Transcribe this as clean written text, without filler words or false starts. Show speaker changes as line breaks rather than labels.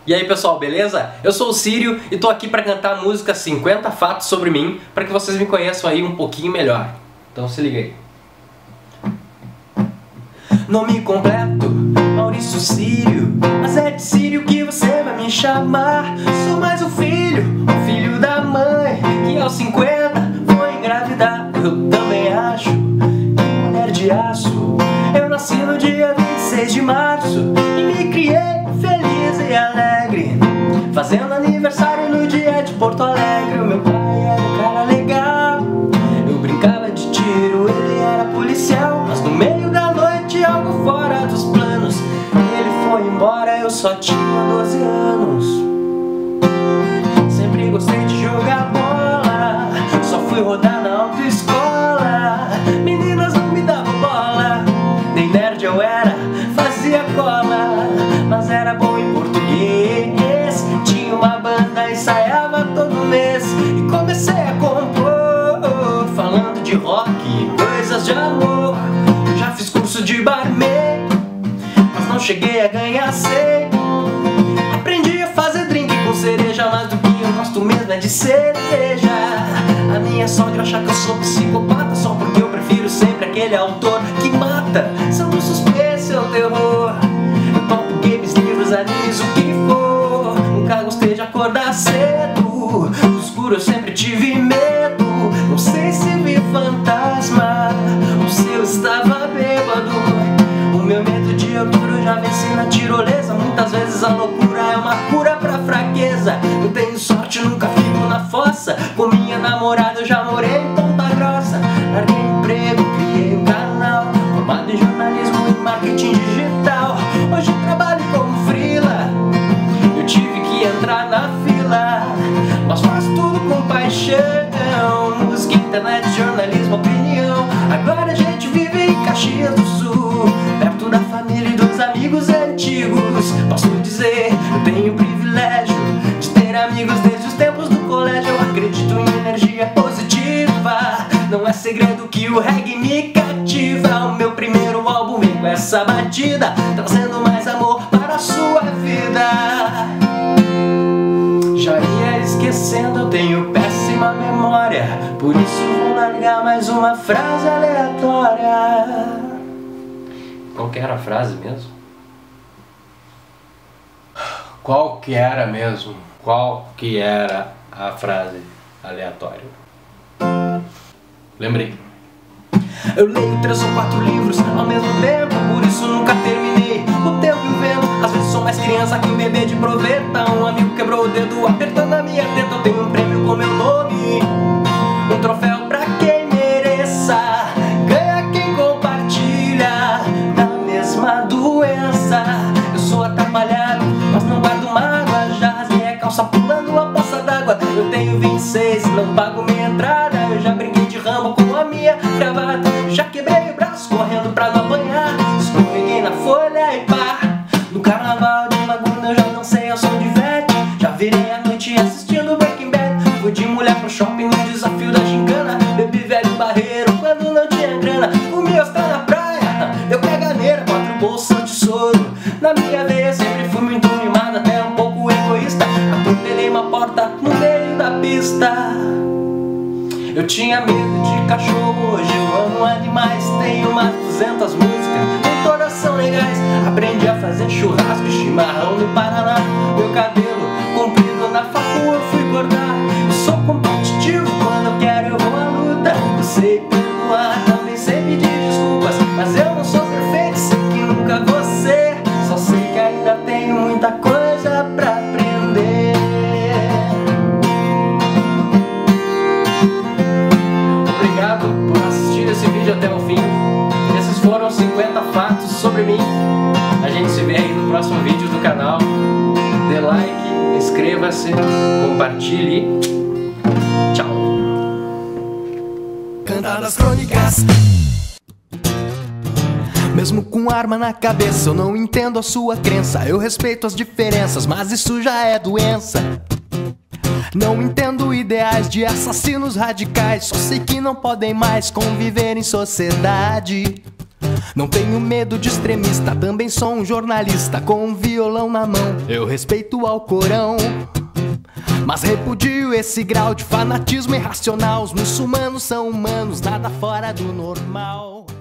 E aí pessoal, beleza? Eu sou o Sírio e tô aqui pra cantar a música 50 Fatos Sobre Mim, pra que vocês me conheçam aí um pouquinho melhor. Então se liga aí. Nome completo, Maurício Sírio, mas é de Sírio que você vai me chamar. Sou mais um filho da mãe, que aos 50 vou engravidar. Eu também acho que mulher de aço. Eu nasci no dia 26 de março e me criei feliz e alegre, fazendo aniversário no dia de Porto Alegre. O meu pai era um cara legal, eu brincava de tiro, ele era policial. Mas no meio da noite, algo fora dos planos, ele foi embora, eu só tinha 12 anos. Sempre gostei de jogar bola, só fui rodar na autoescola. Meninas não me davam bola, nem nerd eu era, fazia cola, mas era bom em português. Tinha uma banda, ensaiava todo mês e comecei a compor, falando de rock, coisas de amor. Eu já fiz curso de barman, mas não cheguei a ganhar 100. Aprendi a fazer drink com cereja, mas do que eu gosto mesmo é de cerveja. A minha sogra acha que eu sou psicopata só porque eu prefiro sempre aquele autor que mata. São um suspense ou terror, eu topo games, livros, animes, o que for. Nunca gostei de acordar cedo, no escuro eu sempre tive medo. Não sei se vi fantasma ou se eu estava bêbado. O meu medo de altura eu já venci na tirolesa. Muitas vezes a loucura é uma cura pra fraqueza. Eu tenho sorte, nunca fico na fossa. Com minha namorada eu já morei em Ponta Grossa. Larguei emprego, criei um canal, formado em jornalismo e marketing digital. Hoje trabalho como freela, eu tive que entrar na fila, mas faço tudo com paixão. Música, internet, jornalismo, opinião. Agora a gente vive em Caxias do Sul, perto da família e dos amigos antigos. Posso dizer, eu tenho o privilégio de ter amigos desde os tempos do colégio. Eu acredito em energia positiva, não é segredo que o reggae me cativa. O meu primeiro álbum vem com essa batida, trazendo mais amor para a sua vida. Já ia esquecendo, eu tenho péssima memória, por isso vou largar mais uma frase aleatória. Qual que era a frase mesmo? Qual que era mesmo? Qual que era a frase aleatória? Lembrei. Eu leio 3 ou 4 livros ao mesmo tempo, por isso nunca terminei. O tempo e o vento, às vezes sou mais criança que um bebê de proveta. Um amigo quebrou o dedo apertando a minha teta. Eu tenho um prêmio com meu nome, um troféu pra quem mereça. Ganha quem compartilha da mesma doença. Eu sou atrapalhado, mas não guardo mágoa. Já rasguei a calça pulando a poça d'água. Eu tenho 26, não pago minha entrada. Eu já brinquei de Rambo com a minha gravata. Já quebrei o braço correndo pra não apanhar. Escorreguei na folha e pá. No carnaval de Laguna eu já dancei ao som de Vete. Já virei a noite assistindo Breaking Bad. Fui de mulher pro shopping no desafio da gincana. Bebi velho barreiro quando não tinha grana. Comi ostra na praia, deu caganeira, 4 bolsas de soro. Na minha veia sempre fui muito mimado, até um pouco egoísta. Atropelei uma porta no meio da pista. Eu tinha medo de cachorro, hoje eu amo animais. Tenho umas 200 músicas, nem todas são legais. Aprendi a fazer churrasco e chimarrão no Paraná. Meu cabelo comprido na facu eu fui cortar. Eu sou competitivo, quando eu quero eu vou à luta. Eu sei perdoar, também sei pedir desculpas, mas eu não sou perfeito, sei que nunca vou ser. Só sei que ainda tenho muita coisa pra aprender. Obrigado por assistir esse vídeo até o fim. Esses foram 50 fatos sobre mim. A gente se vê aí no próximo vídeo do canal. Dê like, inscreva-se, compartilhe. Tchau.
Cantadas crônicas. Mesmo com arma na cabeça, eu não entendo a sua crença. Eu respeito as diferenças, mas isso já é doença. Não entendo ideais de assassinos radicais, só sei que não podem mais conviver em sociedade. Não tenho medo de extremista, também sou um jornalista com um violão na mão. Eu respeito o Alcorão, mas repudio esse grau de fanatismo irracional. Os muçulmanos são humanos, nada fora do normal.